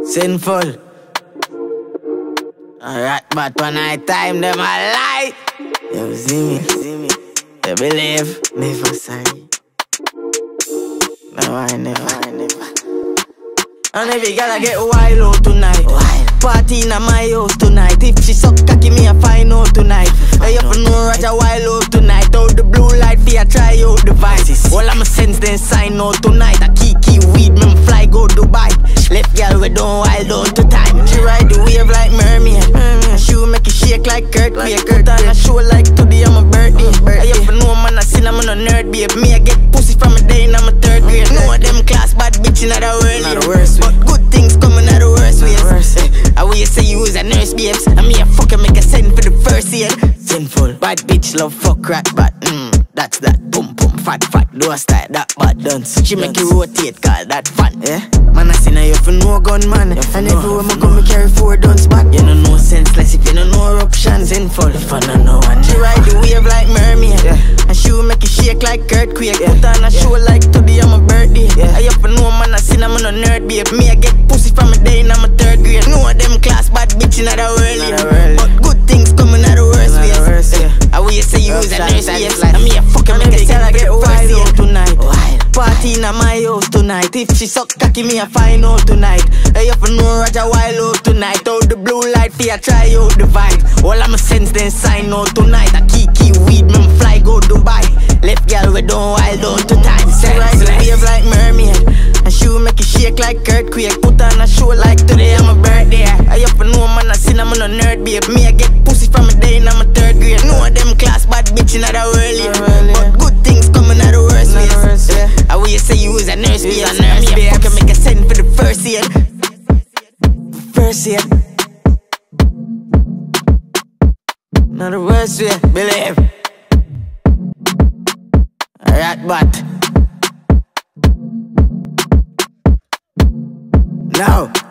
Sinful. Alright, but one night time, them a lie. You see me, you believe. Never sorry. No, I never. And if you gotta get wild out tonight, party in my house tonight. If she suck cocky, me a find out tonight. I have to know Rajahwild out tonight. Out the blue light, for try out the vibe. All I'm a sense, then sign out tonight. A kiki weed, me fly go Dubai. Left girl, we don't wild out to time. She ride the wave like mermaid. She will make it shake like earthquake. Put on a show like today, I'm a birthday. I have to know man, I seen I'm on a nerd, babe. Me, I get pussy from a day, and I'm a third grade. Know them class bad bitch in the world. But good things coming out the worst ways. I will say you was a nurse, babes. And me a fucker make a send for the first year. Sinful, bad bitch love fuck rat bat. That's that, boom boom, fat do a style that bad dance. She make you rotate, call that fun. Yeah, man I seen her, you for no gun man. And everywhere me go me carry 4 guns back. You don't know senseless if you don't know options. Sinful, if I don't know one. She ride the wave like mermaid, and she will make you shake like earthquake. Put on a show like today, I'm a birthday. I have to know man I seen I'm on a nerd, babe. Me I get pussy from a day and I'm a third grade. Know them class bad bitch in the world, but good things coming out the worst ways. I will say you was a nurse, babes. And me a fucking make a send for the first year tonight. Party in my house tonight. If she suck cocky, me a find out tonight. I have to know Rajahwild out tonight. Out the blue light, for try out the vibe. All I'm a sense, then sign out tonight. A kiki weed, me fly go Dubai. Left girl, we don't wild out to time. She ride the wave like mermaid, and she will make it shake like earthquake. Put on a show like today, I'm a birthday. I have to know man, I seen I'm on a nerd, babe. Me I get pussy from a day and I'm a third grade. Know them class bad bitch in the world, but good things coming out the worst ways. I will say you was a nurse, babe. Me a fucker make a send for the first year. First year. Not the worst way, believe. Alright, but now